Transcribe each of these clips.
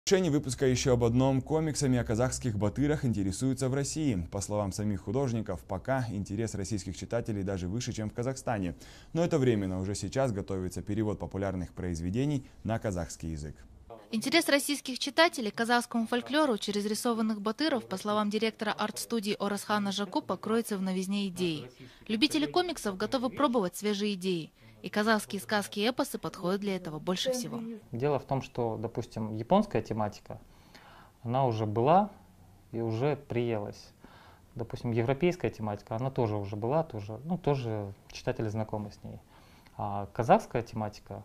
Решение выпуска еще об одном комиксами о казахских батырах интересуются в России. По словам самих художников, пока интерес российских читателей даже выше, чем в Казахстане. Но это временно, уже сейчас готовится перевод популярных произведений на казахский язык. Интерес российских читателей к казахскому фольклору через рисованных батыров, по словам директора арт-студии Орасхана Жакупа, кроется в новизне идеи. Любители комиксов готовы пробовать свежие идеи. И казахские сказки и эпосы подходят для этого больше всего. Дело в том, что, допустим, японская тематика, она уже была и уже приелась. Допустим, европейская тематика, она тоже уже была, тоже читатели знакомы с ней. А казахская тематика,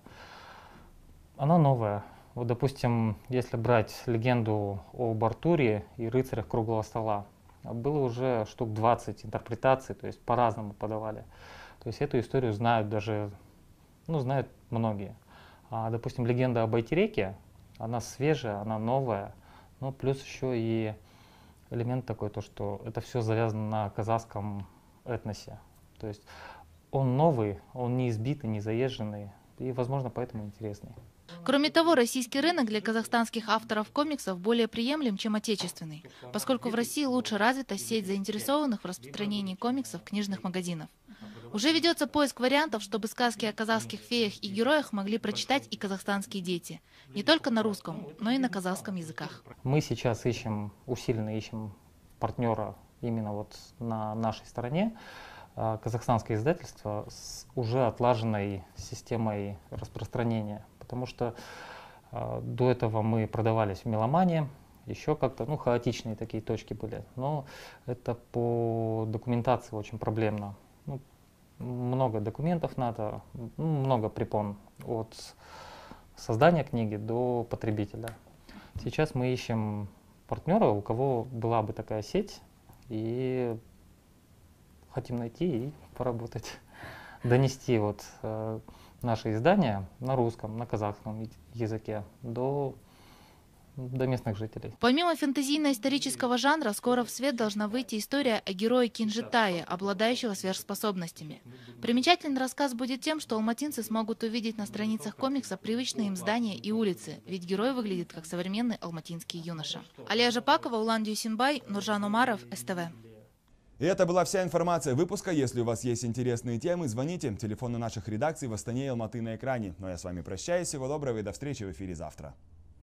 она новая. Вот, допустим, если брать легенду об Артуре и рыцарях круглого стола, было уже штук 20 интерпретаций, то есть по-разному подавали. То есть эту историю знают даже, знают многие. А, допустим, легенда об Байтереке, она свежая, она новая, но плюс еще и элемент такой, то, что это все завязано на казахском этносе. То есть он новый, он не избитый, не заезженный и, возможно, поэтому интересный. Кроме того, российский рынок для казахстанских авторов комиксов более приемлем, чем отечественный, поскольку в России лучше развита сеть заинтересованных в распространении комиксов книжных магазинов. Уже ведется поиск вариантов, чтобы сказки о казахских феях и героях могли прочитать и казахстанские дети. Не только на русском, но и на казахском языках. Мы сейчас усиленно ищем партнера именно вот на нашей стороне. Казахстанское издательство с уже отлаженной системой распространения. Потому что до этого мы продавались в Меломане, еще как-то, хаотичные такие точки были. Но это по документации очень проблемно. Много документов надо, много препон от создания книги до потребителя. Сейчас мы ищем партнера, у кого была бы такая сеть, и хотим найти и поработать, донести наши издания на русском, на казахском языке до местных жителей. Помимо фэнтезийно-исторического жанра, скоро в свет должна выйти история о герое Кинжитае, обладающего сверхспособностями. Примечательный рассказ будет тем, что алматинцы смогут увидеть на страницах комикса привычные им здания и улицы, ведь герой выглядит как современный алматинский юноша. Алия Жапакова, Улан Дюйсинбай, Нуржан Умаров, СТВ. И это была вся информация выпуска. Если у вас есть интересные темы, звоните. Телефоны наших редакций в Астане и Алматы на экране. Ну а я с вами прощаюсь. Всего доброго и до встречи в эфире завтра.